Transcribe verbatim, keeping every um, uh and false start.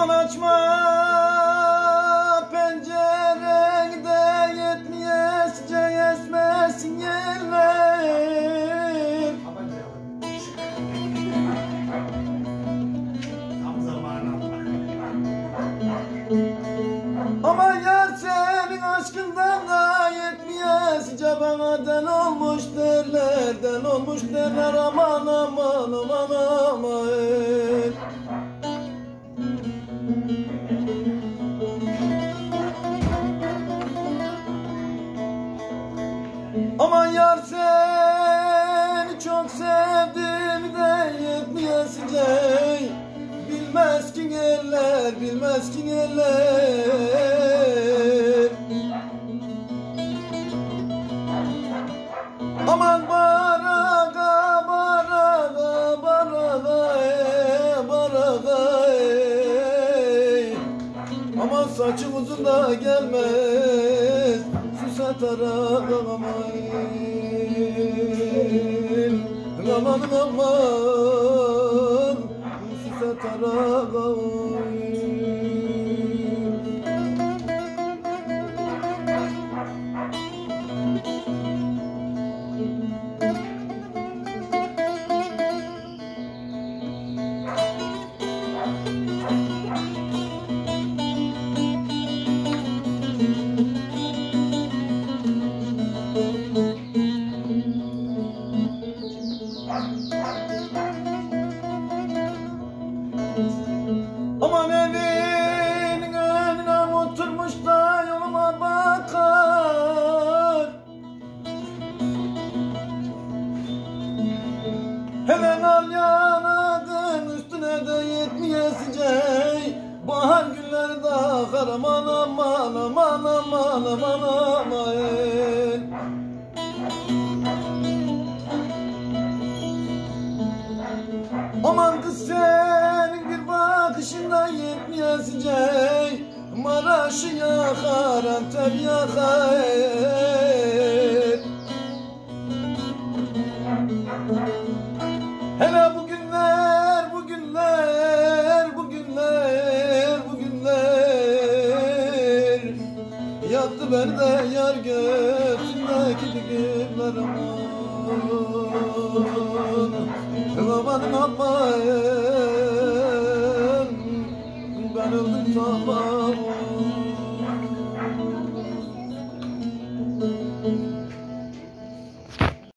Aman açma pencerende yetmeyesce esmesin yerler. Aman yar senin aşkından da yetmeyesce bana den olmuş derler, den olmuş derler. Aman aman aman aman. Aman yar seni çok sevdim de yetmeyesice, bilmez ki eller, bilmez ki eller. Aman baraka baraka baraka ey, baraka ey. Aman saçım uzun da gelmez satarak aman aman aman satarak aman. Aman evinin önüne oturmuş da yoluma bakar. Hemen al yanadın üstüne de yetmeyesice, bahar günleri de akar. Aman aman aman aman aman aman. Aman kız senin bir bakışında yetmeyesice, Maraş'ı yakar, Antep yakar. Hele bugünler, bugünler, bugünler, bugünler yaktı beni de yar göğsündeki düğümler. Aman aman aman, ben öldüm sabah.